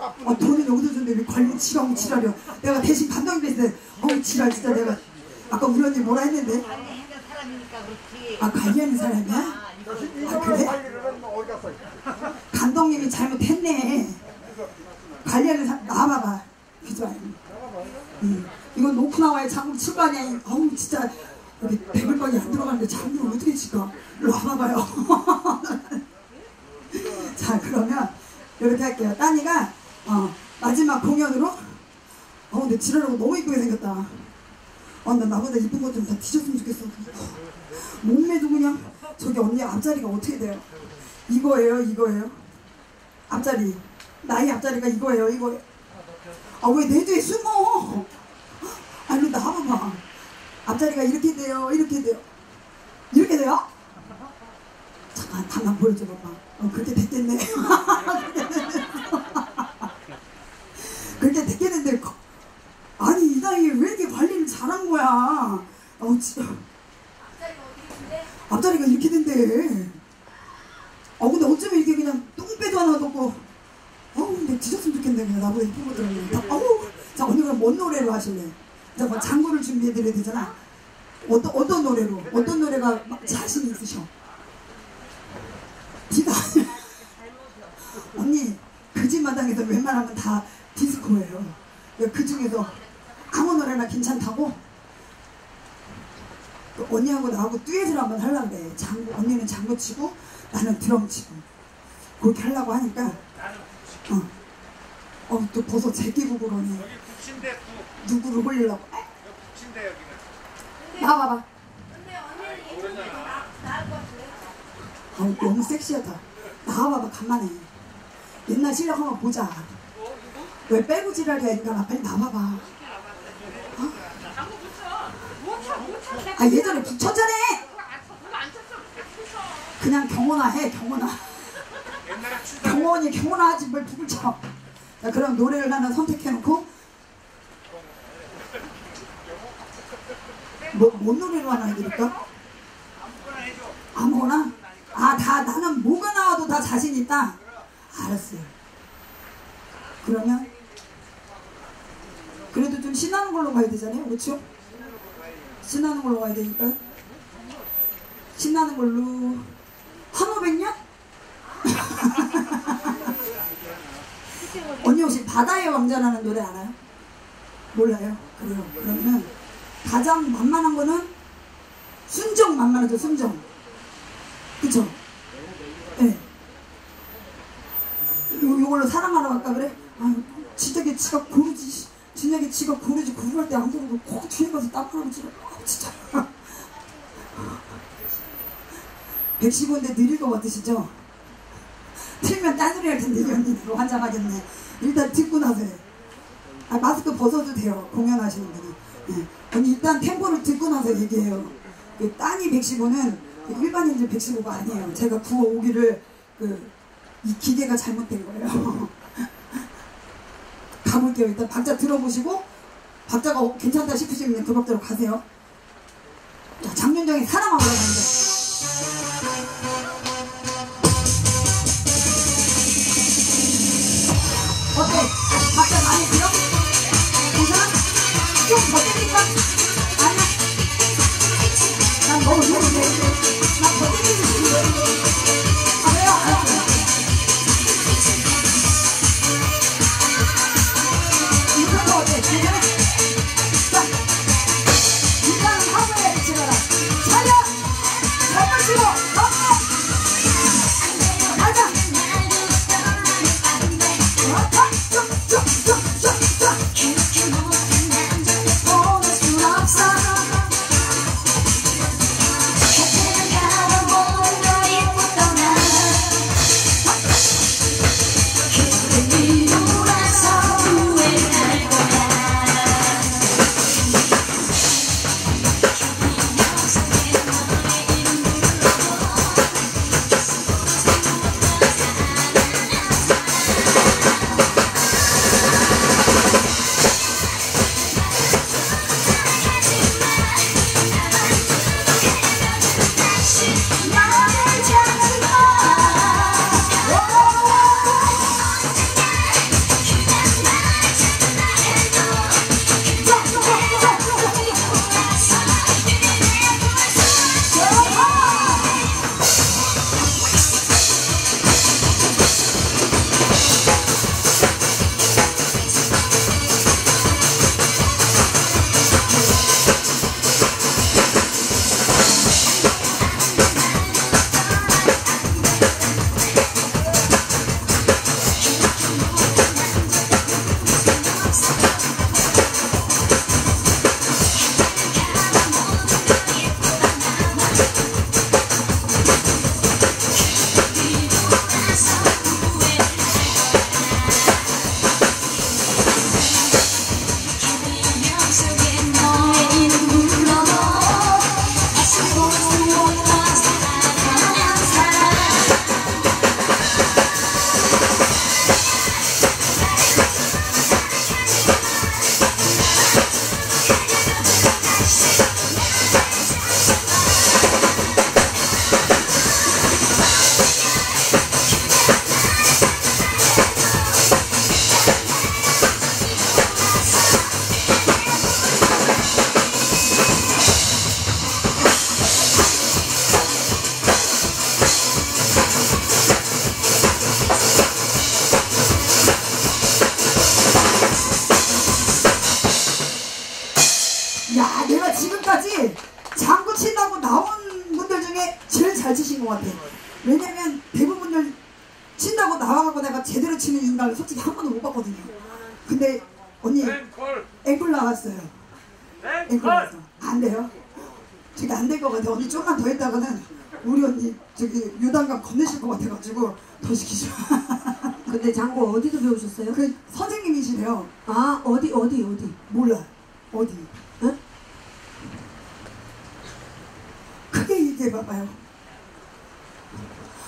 돈은 여기서 줬는데 왜 관리 지가 지랄이야. 내가 대신 감독님 됐을 때 지랄 진짜 내가 아까 우리 언니 뭐라 했는데 관리하는 사람이야? 그래? 감독님이 잘못했네. 관리하는 사람 나와봐봐. 그죠? 이건 놓고 나와야 장국 칠 거 아니야. 진짜 여기 100일방이 안 들어가는데 장국을 어떻게 칠까? 일로 와봐봐요. 자, 그러면 이렇게 할게요. 따니가 마지막 공연으로 근데 지랄하고 너무 이쁘게 생겼다. 나 나보다 이쁜 것 좀 다 뒤졌으면 좋겠어. 몸매도 그냥 저기 언니 앞자리가 어떻게 돼요? 이거예요? 앞자리 나이 앞자리가 이거예요? 왜 내 뒤에 숨어? 일로 나와봐. 앞자리가 이렇게 돼요? 이렇게 돼요? 잠깐 가만 보여줘 봐봐. 그렇게 됐겠네. 그렇게 됐겠는데 아니 이 나이에 왜 이렇게 관리를 잘한 거야? 진짜 앞자리가 이렇게 된대. 근데 어쩌면 이렇게 그냥 똥배도 하나 없고 근데 뒤졌으면 좋겠네. 그냥 나보다 이쁜 거 들었네. 자, 언니 그럼 뭔 노래로 하실래? 자, 뭐 장구를 준비해드려야 되잖아. 어떤 노래로? 어떤 노래가 자신 있으셔? 디다. 언니 그 집마당에서 웬만하면 다 디스코예요. 그 중에서 아무 노래나 괜찮다고? 언니하고 나하고 듀엣을 한번 하려고 그래. 언니는 장구 치고 나는 드럼 치고 그렇게 하려고 하니까 또 벌써 제끼고 그러네. 여기 북친대 누구를 홀리려고? 북친대 여기는. 나와봐. 근데 언니는 예전에 나을 것 같은데? 너무 섹시하다. 나와봐봐 간만에. 옛날 실력 한번 보자. 왜 빼고 지랄이야 인간아. 빨리 나와봐. 예전에 붙였잖아. 그냥 경호나 해. 경호나 하지 뭘 북을 쳐. 자, 그럼 노래를 하나 선택해놓고 뭔 노래로 하나 해드릴까? 아무거나? 다 나는 뭐가 나와도 다 자신 있다. 알았어요. 그러면 그래도 좀 신나는 걸로 가야 되잖아요. 그렇죠? 신나는 걸로 가야 되니까 신나는 걸로 한오백년? 언니 혹시 바다의 왕자라는 노래 알아요? 몰라요? 그래요. 그러면 가장 만만한 거는 순정 만만하죠. 순정. 그쵸? 네. 요걸로 사랑하러 갈까 그래? 진작에 지가 고르지. 진작에 지가 고르지. 고르할 때 안 고르고 꼭 뒤에 가서 땀하라고 지랄. 진짜. 115인데 느릴 것 같으시죠? 틀면 딴소리 할 텐데 이 언니도 환장하겠네. 일단 듣고 나서 해. 마스크 벗어도 돼요. 공연하시는 분이. 네. 언니 일단 템포를 듣고 나서 얘기해요. 따니 115는 일반인들 115가 아니에요. 제가 구워 오기를 이 기계가 잘못된 거예요. 가볼게요. 일단 박자 들어보시고 박자가 괜찮다 싶으시면 그 박자로 가세요. 자, 장윤정의 사랑하고 갑니다. 어때? 박자 많이 들어? 괜찮아? 좀 버티니까? 아니야? 난 너무 좋은데 난 버티는 싶은데. 왜요? 알았어요. 이거 어때? 괜찮아? 자, 일단은 하고 해야지. 제가라 차려! 것 같아. 왜냐면 대부분들 친다고 나와갖고 내가 제대로 치는 인간을 솔직히 한 번도 못 봤거든요. 근데 언니 앵콜 나왔어요. 앵콜 나왔어. 안 돼요? 저기 안 될 것 같아. 언니 조금만 더 했다가는 우리 언니 저기 유단감 건네실 것 같아가지고 더 시키죠. 근데 장구 어디서 배우셨어요? 그 선생님이시래요. 아 어디 몰라. 어디? 응? 크게 얘기해봐봐요.